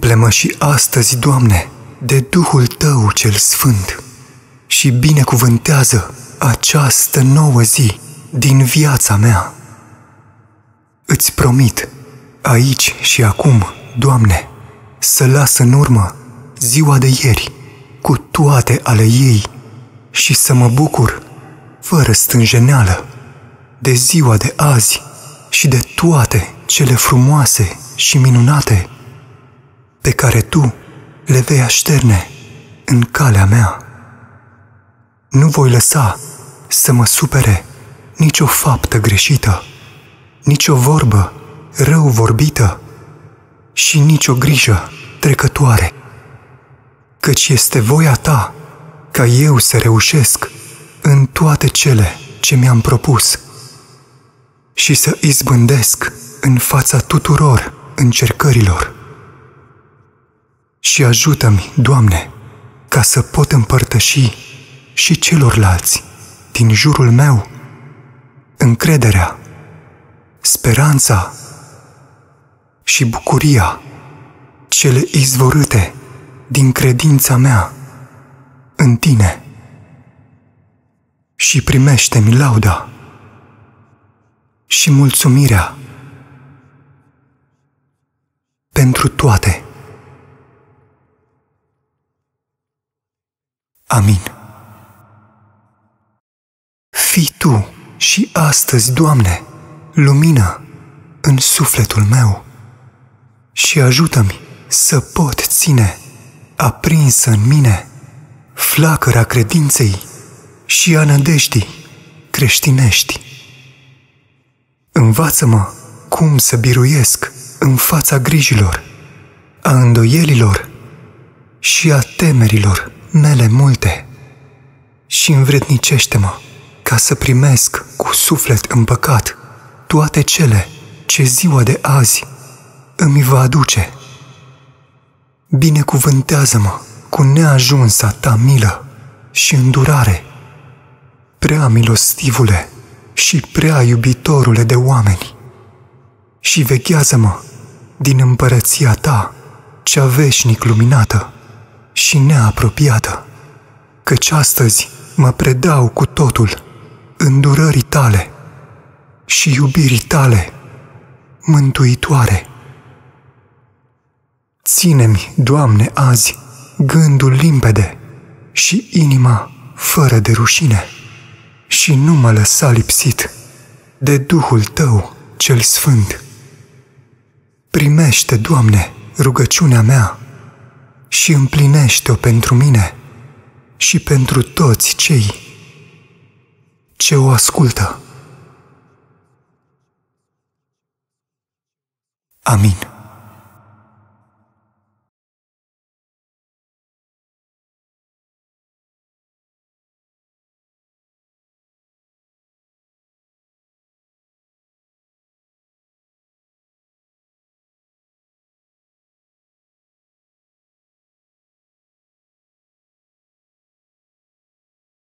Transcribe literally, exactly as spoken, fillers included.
Umple-mă și astăzi, Doamne, de Duhul Tău cel Sfânt și binecuvântează această nouă zi din viața mea. Îți promit, aici și acum, Doamne, să las în urmă ziua de ieri cu toate ale ei și să mă bucur, fără stânjeneală, de ziua de azi și de toate cele frumoase și minunate pe care Tu le vei așterne în calea mea. Nu voi lăsa să mă supere nicio faptă greșită, nicio vorbă rău vorbită și nicio grijă trecătoare, căci este voia Ta ca eu să reușesc în toate cele ce mi-am propus și să izbândesc în fața tuturor încercărilor. Și ajută-mi, Doamne, ca să pot împărtăși și celorlalți din jurul meu încrederea, speranța și bucuria cele izvorâte din credința mea în Tine. Și primește-mi lauda și mulțumirea pentru toate. Amin. Fii Tu și astăzi, Doamne, lumină în sufletul meu și ajută-mi să pot ține aprinsă în mine flacăra credinței și a nădejdii creștinești. Învață-mă cum să biruiesc în fața grijilor, a îndoielilor și a temerilor mele multe și învrednicește-mă ca să primesc cu suflet împăcat toate cele ce ziua de azi îmi va aduce. Binecuvântează-mă cu neajunsa Ta milă și îndurare, prea milostivule și prea iubitorule de oameni, și veghează-mă din împărăția Ta, cea veșnic luminată și neapropiată, căci astăzi mă predau cu totul îndurării Tale și iubirii Tale mântuitoare. Ține-mi, Doamne, azi gândul limpede și inima fără de rușine și nu mă lăsa lipsit de Duhul Tău cel Sfânt. Primește, Doamne, rugăciunea mea și împlinește-o pentru mine și pentru toți cei ce o ascultă. Amin.